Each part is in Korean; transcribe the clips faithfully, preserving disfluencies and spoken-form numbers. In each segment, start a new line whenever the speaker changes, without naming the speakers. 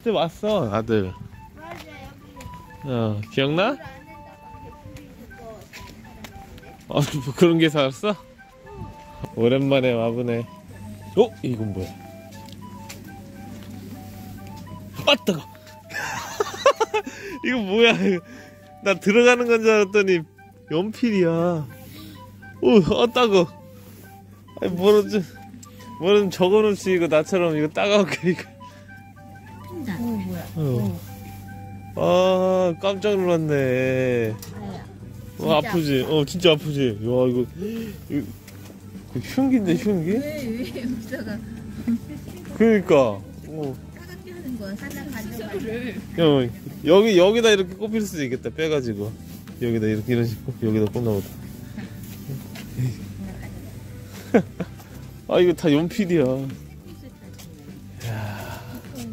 그때 왔어 아들.
맞아 여기.
어 기억나?
물 안에다가 개풀이 그거 사람인데.
어 뭐 그런 게 살았어? 오랜만에 와보네. 어? 이건 뭐야? 아 뜨거. 이거 뭐야? 나 들어가는 건 줄 알았더니 연필이야. 오, 아 따거. 아니 뭐는 좀 뭐는 적어놓지 이거 나처럼 이거 따가울게 이거.
핀다. 어 뭐야?
어. 아 깜짝 놀랐네.
아야.
어 아프지? 어 진짜 아프지? 야 이거 이거 흉기인데 흉기?
왜왜 여기다가
그러니까. 어.
따갑게 하는 거야? 하나 가져가.
야, 여기 여기다 이렇게 꼽힐 수도 있겠다. 빼가지고 여기다 이렇게 이런 식으로 여기다 꼽나보다. 아 이거 다 연필이야. 야.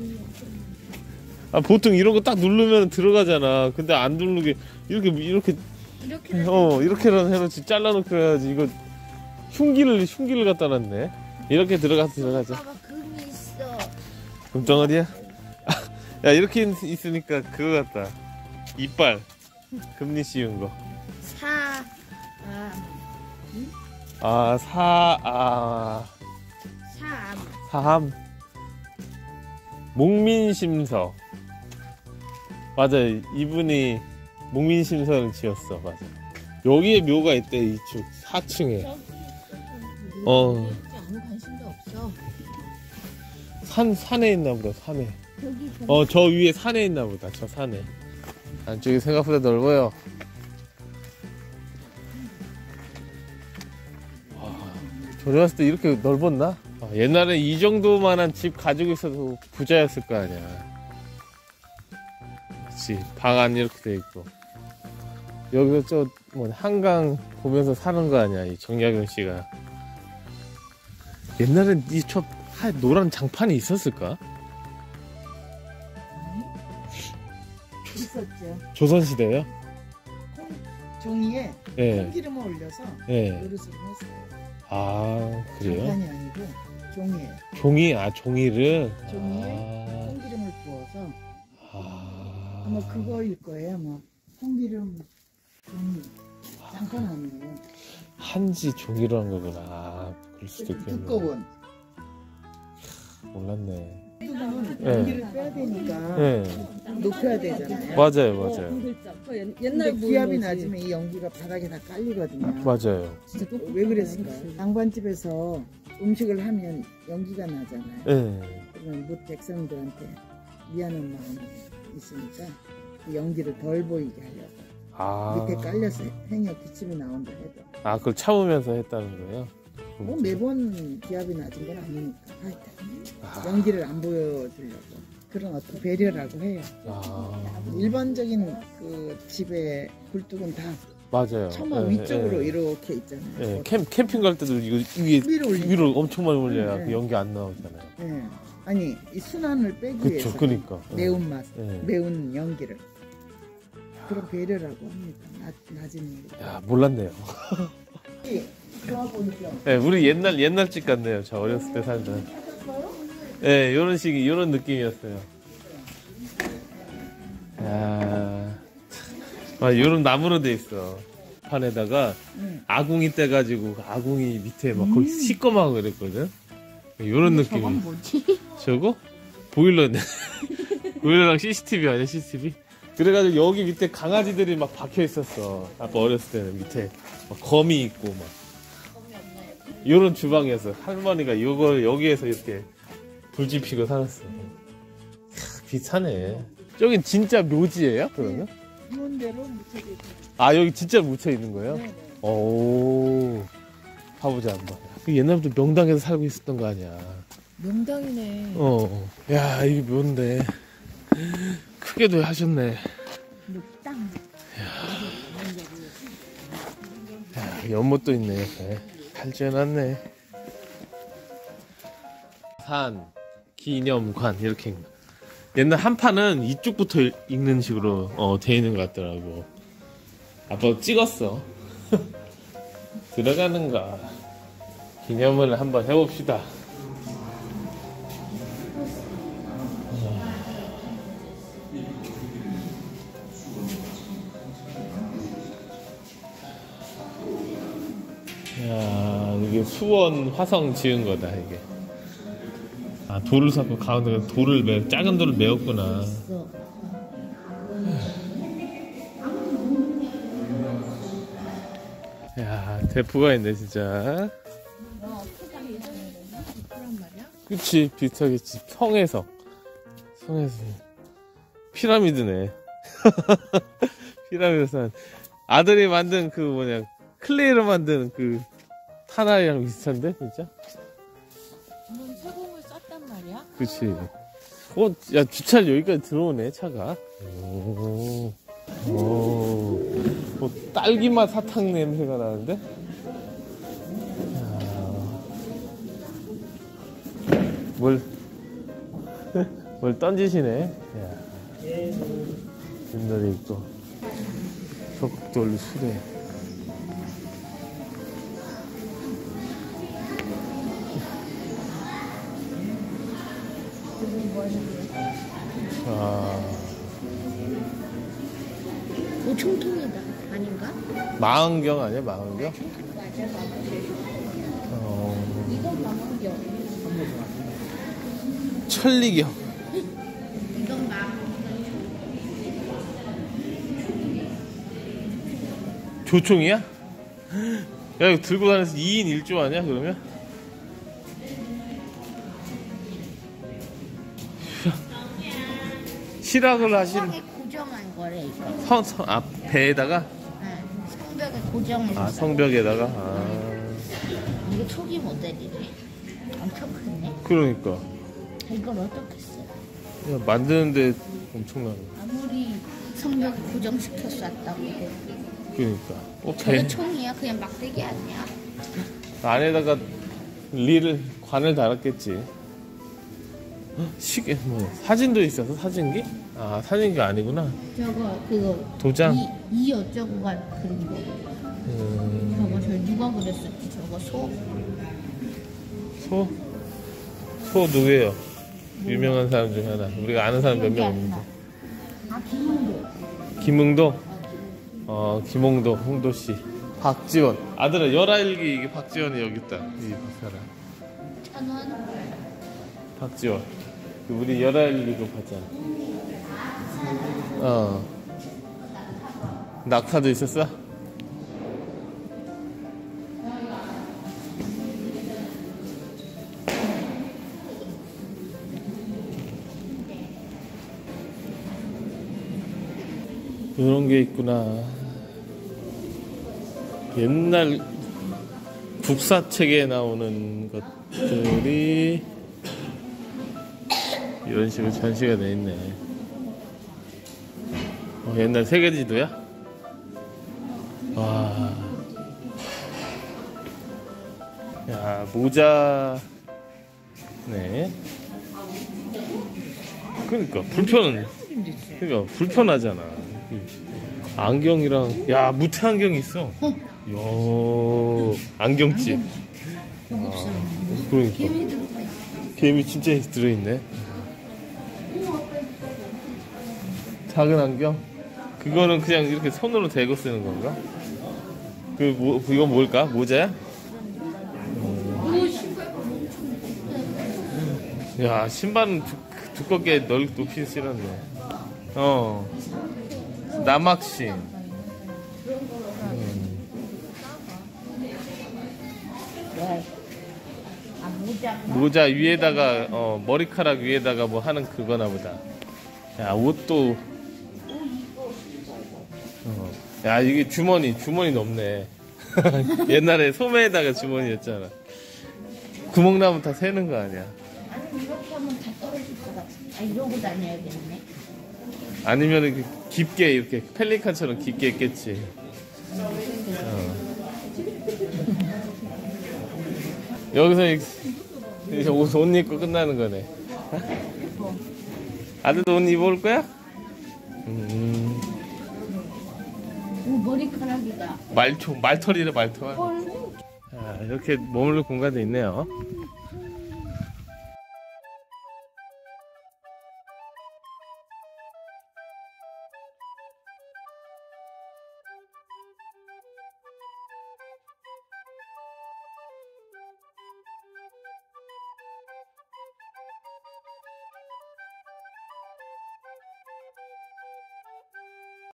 아 보통 이런 거 딱 누르면 들어가잖아. 근데 안 누르게 이렇게 이렇게
이렇게.
어 이렇게라도 해놓지. 잘라놓고 해야지. 이거 흉기를 흉기를 갖다 놨네. 이렇게 들어가서 들어가자.
봐봐 금이 있어.
금덩어리야? 야 이렇게 있, 있으니까 그거 같다. 이빨 금리 씌운 거.
사. 아.
아 사 아
사암.
사함 목민심서. 맞아 이분이 목민심서를 지었어. 맞아 여기에 묘가 있대. 이쪽 사 층에. 어
아무 관심도 없어.
산 산에 있나 보다. 산에.
여기
어 저 위에 산에 있나 보다. 저 산에. 안쪽이 생각보다 넓어요. 와, 저리 왔을 때 이렇게 넓었나? 아, 옛날에 이 정도만한 집 가지고 있어도 부자였을 거 아니야. 그치 방 안 이렇게 돼 있고 여기서 저 뭐 한강 보면서 사는 거 아니야 이 정약용 씨가. 옛날엔 이 저 노란 장판이 있었을까?
있었죠.
조선시대요?
종이에
예.
참기름을 올려서
예.
노릇으로 했어요.
아 그래요?
장판이 아니고 종이에
종이 아 종이를
종이에
아,
참기름을 부어서
아,
아마 그거일 거예요. 아마 참기름 종이 장판 아니에요.
한지 종이로 한 거구나. 아, 그럴 수도 있겠네.
두꺼운.
몰랐네.
두꺼운
네.
연기를 빼야 되니까
네.
높여야 되잖아요.
맞아요, 맞아요,
근데 기압이 낮으면 이 연기가 바닥에 다 깔리거든요.
맞아요.
왜 그랬을까요? 양반집에서 음식을 하면 연기가 나잖아요.
네.
그러면 못 백성들한테 미안한 마음이 있으니까 그 연기를 덜 보이게 하려고
아,
밑에 깔려서 행여 기침이 나온다 해도
아 그걸 참으면서 했다는 거예요?
뭐 매번 기압이 낮은 건 아니니까 하여튼
아,
연기를 안 보여주려고 그런 어떤 배려라고 해요.
아,
일반적인 그 집의 굴뚝은 다
맞아요.
처마
네,
위쪽으로
네.
이렇게 있잖아요.
네, 캠, 캠핑 갈 때도 이거 위에
위로 올리죠.
위로 엄청 많이 올려야
네,
그
네.
연기 안 나오잖아요.
네. 아니 이 순환을 빼기
그쵸,
위해서
그니까.
매운맛,
네.
매운 연기를 그런 배려라고 합니다. 낮, 낮은 연기.
야 몰랐네요.
좋아 보이죠?
네, 우리 옛날 옛날 집 같네요. 저 어렸을 때 살던. 네, 이런 식이 이런 느낌이었어요. 야, 아, 이런 나무로 돼 있어. 판에다가
응.
아궁이 떼가지고 아궁이 밑에 막 거기 시꺼마고 그랬거든. 이런 느낌이.
저건 뭐지?
저거? 보일러네. 보일러랑 씨씨티비 아니야, 씨씨티비? 그래가지고 여기 밑에 강아지들이 막 박혀 있었어. 아빠 어렸을 때는 밑에 막 거미 있고 막. 요런 주방이었어. 할머니가 요걸 여기에서 이렇게 불 지피고 살았어. 캬, 비슷하네. 저긴 진짜 묘지예요? 그러면?
이원대로 묻혀져 있죠.
아 여기 진짜 묻혀 있는 거예요?
네네.
오, 가보자 한번. 옛날부터 명당에서 살고 있었던 거 아니야?
명당이네.
어, 야 이게 뭔데? 크게도 하셨네.
늑당.
야, 연못도 있네 옆에. 잘 지어놨네. 산, 기념관 이렇게. 옛날 한판은 이쪽부터 읽는 식으로 어, 돼 있는 것 같더라고. 아빠 찍었어. 들어가는가. 기념을 한번 해봅시다. 수원 화성 지은 거다 이게. 아 돌을 쌓고 가운데 돌을 매 작은 돌을 메웠구나.
있어.
야 대포가 있네 진짜. 그치 비슷하겠지. 성에서 성에서 피라미드네. 피라미드산 아들이 만든 그 뭐냐 클레이로 만든 그 타나이랑 비슷한데 진짜.
넌 세공을 썼단 말이야?
그치. 어, 야 주차를 여기까지 들어오네 차가. 오, 오, 뭐 딸기맛 사탕 냄새가 나는데. 야. 뭘, 뭘 던지시네. 야. 옛날에 있고 적돌 수레. 아,
오 총통이다. 아닌가?
망원경 아니야 망원경?
맞아, 망원경.
어,
이건 망원경.
천리경.
이건 망원경.
조총이야? 야 이거 들고 다니면서 이 인 일 조 아니야 그러면? 실학을 하신
성벽에 고정한 거래 이거.
성, 성, 아 배에다가?
네, 성벽에 고정해서.
아 성벽에다가? 아
이게 초기 모델이래. 엄청 크네.
그러니까
이걸 어떻게 써?
야, 만드는데 엄청나네.
아무리 성벽에 고정시켜 쐈다고 해도
그러니까 어,
저게
배
총이야? 그냥 막대기 아니야?
안에다가 리를 관을 달았겠지. 헉, 시계 뭐 사진도 있어서 사진기? 아 사진기 아니구나.
저거 그거
도장?
이, 이 어쩌고가 그린 거.
음,
저거 저 누가 그랬었지? 저거 소?
소? 소 누구예요? 유명한 사람 중에 하나. 우리가 아는 사람 몇
기억이
명
안
없는데.
나. 아 김홍도.
김흥도? 어 김홍도 홍도씨. 박지원 아들아 열아일기 이게 박지원이 여기 있다. 이 사람
천원.
박지원 우리 열아일기 그거 봤잖아. 어 낙타도 있었어? 이런 게 있구나. 옛날 국사책에 나오는 것들이 이런 식으로 전시가 돼 있네. 어, 옛날 세계지도야? 와. 야, 모자. 네. 그러니까 불편. 그러니까 불편하잖아. 안경이랑 야 무태 안경이 있어. 야 안경집. 아, 그러니까
개미 들어가 있어.
개미 진짜 들어있네. 작은 안경? 그거는 그냥 이렇게 손으로 대고 쓰는 건가? 그 뭐, 이건 뭘까? 모자야? 야 신발은 두, 두껍게 넓 높이 신었네. 어 남학신.
왜? 아 모자.
모자 위에다가 어 머리카락 위에다가 뭐 하는 그거나 보다. 야 옷도 어. 야 이게 주머니 주머니 높네. 옛날에 소매에다가 주머니였잖아. 구멍 나면 다 새는 거 아니야?
아니 이렇게 하면 다 떨어질 것 같아. 아 이러고 다녀야겠네.
아니면 이렇게 깊게 이렇게 펠리칸처럼 깊게 했겠지. 어. 여기서 이제 옷, 옷 입고 끝나는 거네. 아들도 옷 입어올 거야? 음,
오 머리카락이다.
말초, 말털이래 말털.
헐.
아, 이렇게 머무를 공간도 있네요.